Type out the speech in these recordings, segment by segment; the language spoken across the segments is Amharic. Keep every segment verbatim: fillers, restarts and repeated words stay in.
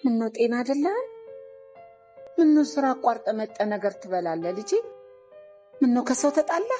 ምነው ጤና አይደለም ምነው ስራ አቋርጠ መጣ ነገር ትበላለህ ልጄ ምነው ከሰው ተጣላ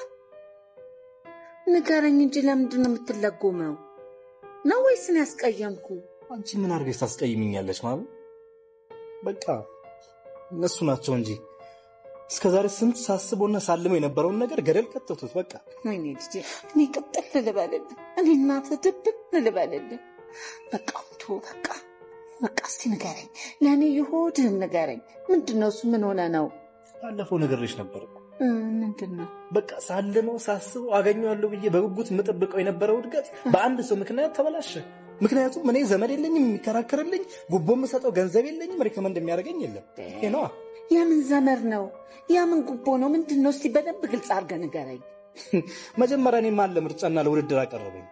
ንገረኝ እንጂ ለምንድን ነው የምትለጎመው ነው ወይስ ነው ያስቀየምኩ አንቺ ምን አርገሽ ታስቀይሚኛለሽ ማለት በቃ እነሱ ናቸው እንጂ እስከዛሬ ስንት ሳስቦና ሳልመው የነበረው ነገር ገደል ከተቱት በቃ ወይኔ ልጄ እኔ ቅጥል ልበልልህ እኔ እናት ድብቅ ልበልልህ በቃ ቶ በቃ በቃ እስቲ ንገረኝ ለኔ ይሁድን ንገረኝ ምንድነው እሱ ምን ሆነ ነው ባለፈው ነገርሽ ነበር ምንድነው በቃ ሳልመው ሳስበው አገኘዋለሁ ብዬ በጉጉት መጠብቀው የነበረው እድገት በአንድ ሰው ምክንያት ተበላሸ ምክንያቱም እኔ ዘመድ የለኝም የሚከራከርልኝ ጉቦም ሰጠው ገንዘብ የለኝም ሪከመንድ የሚያደርገኝ የለም ይሄ ነው ያምን ዘመር ነው ያምን ጉቦ ነው ምንድነው እስቲ በደንብ ግልጽ አድርገህ ንገረኝ መጀመሪያ እኔ ማን ለምርጫና ለውድድር አቀረበኝ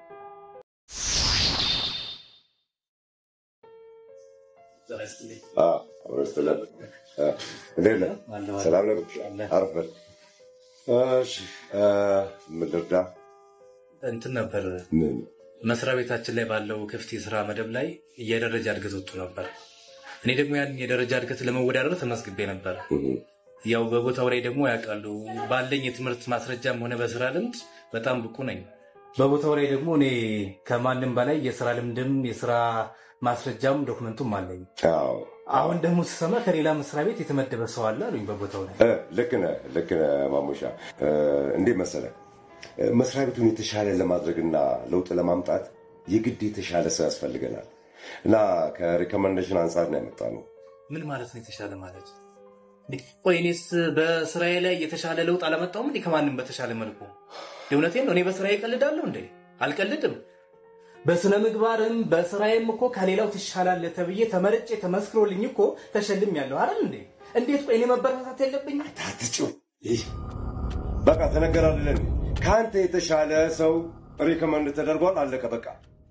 اه ورسلت ليلى سلام عليكم عرفت ايش مدردا انت ነበር መስሪያ ቤታችን ላይ ባለው ክፍት የሥራ መደብ ላይ የደረጃ እድገት ወጥቶ ነበር እኔ ደግሞ ያን የደረጃ እድገት ለመወዳደር ተመስግቤ ነበር ያው በቦታው ላይ ደግሞ ያቃሉ ባለኝ የትምህርት ማስረጃም ሆነ በስራ ልምድ በጣም ብቁ ነኝ በቦታው ላይ ደግሞ እኔ ከማንንም በላይ የሥራ ልምድም የሥራ ማስረጃም ዶክመንቱም አለኝ አዎ አሁን ደግሞ ተሰማ ከሌላ መስሪያ ቤት የተመደበ ሰው አለ አሉኝ በቦታው ላይ ልክ ነህ ልክ ነህ ማሙሻ እንዴ መሰለህ መስሪያ ቤቱን የተሻለ ለማድረግና ለውጥ ለማምጣት የግድ የተሻለ ሰው ያስፈልገናል እና ከሪኮመንዴሽን አንፃር ነው የመጣነው ምን ማለት ነው የተሻለ ማለት ወይኔስ በስራዬ ላይ የተሻለ ለውጥ አላመጣውም እንዴ ከማንም በተሻለ መልኩ ለውነቴን ነው እኔ በስራዬ ቀልዳለሁ እንዴ አልቀልድም በስነ ምግባርም በስራዬም እኮ ከሌላው ተሻላለ ተብዬ ተመርጬ ተመስክሮልኝ እኮ ተሸልም ያለው አይደል እንዴ እንዴት ቆይ እኔ መበረታታት የለብኝ አታጥጩ በቃ ተነገራለን ካንተ የተሻለ ሰው ሪኮመንድ ተደርጓል አለቀ በቃ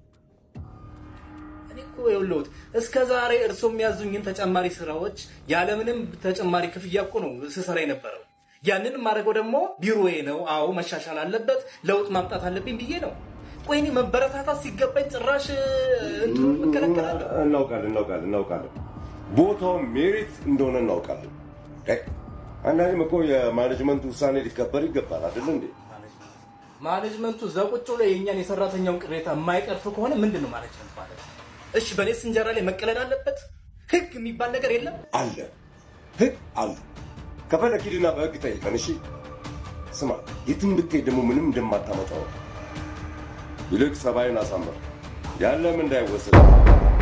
እኔ እኮ ይኸውልዎት እስከ ዛሬ እርሶ የሚያዙኝን ተጨማሪ ስራዎች ያለምንም ተጨማሪ ክፍያ እኮ ነው ስሰራ የነበረው ያንን ማረገው ደግሞ ቢሮዬ ነው አዎ መሻሻል አለበት ለውጥ ማምጣት አለብኝ ብዬ ነው ቆይ እኔ መበረታታት ሲገባኝ ጭራሽ እንትኑ መከለከላል እናውቃለን እናውቃለን እናውቃለን ቦታው ሜሪት እንደሆነ እናውቃለን አንዳንዴ እኮ የማኔጅመንት ውሳኔ ሊከበር ይገባል አይደል እንዴ ማኔጅመንቱ ዘቁጭ ላይ የኛን የሰራተኛውን ቅሬታ የማይቀርፍ ከሆነ ምንድነው ማኔጅመንት ማለት እሺ በኔስ እንጀራ ላይ መቀለል አለበት ህግ የሚባል ነገር የለም አለ ህግ አለ ከፈለክ ሂድና በህግ ጠይቀን እሺ ስማ የትም ብትሄድ ደግሞ ምንም እንደማታመጣው ይልቅ ሰባይን አሳምር ያለም እንዳይወሰድ